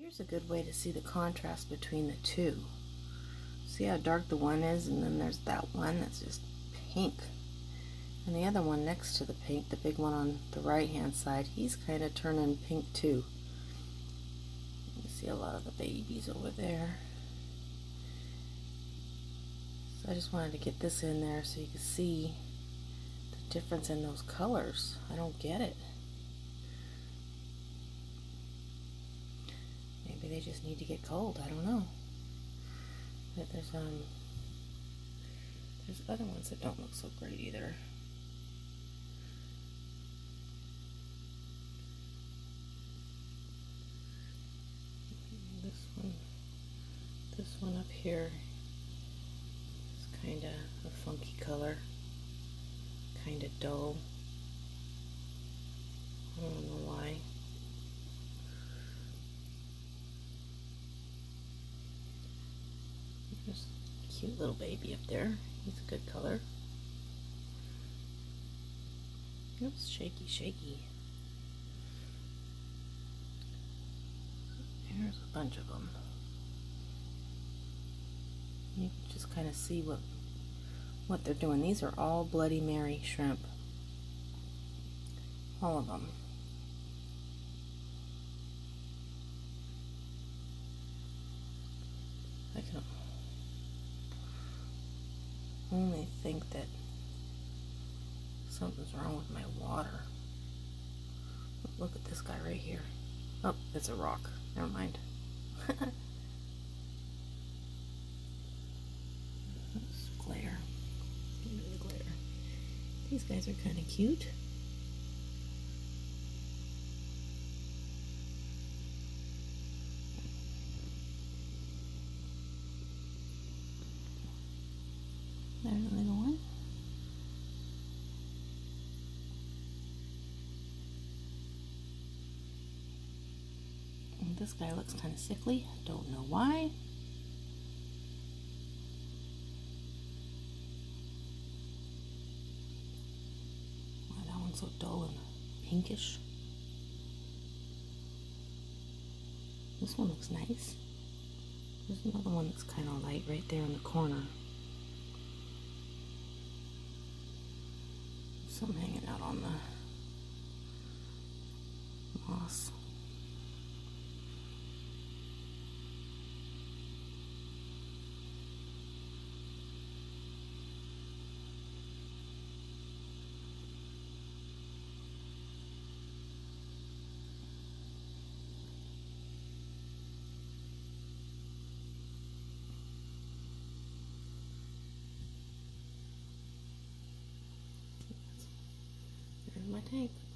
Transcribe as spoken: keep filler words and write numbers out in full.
Here's a good way to see the contrast between the two. See how dark the one is, and then there's that one that's just pink. And the other one next to the pink, the big one on the right hand side, he's kind of turning pink too. You see a lot of the babies over there. So I just wanted to get this in there so you can see the difference in those colors. I don't get it. Maybe they just need to get cold, I don't know. But there's um there's other ones that don't look so great either. This one this one up here is kinda a funky color. Kinda dull. I don't know why. There's a cute little baby up there. He's a good color. Oops, shaky, shaky. There's a bunch of them. You can just kind of see what what they're doing. These are all Bloody Mary shrimp. All of them. I can only think that something's wrong with my water. Look at this guy right here. Oh, it's a rock. Never mind. Let's glare. Get rid of the glare. These guys are kind of cute. There's a little one. And this guy looks kind of sickly. Don't know why. Why that one's so dull and pinkish. This one looks nice. There's another one that's kind of light right there in the corner. Some hanging out on the moss. There's my tank.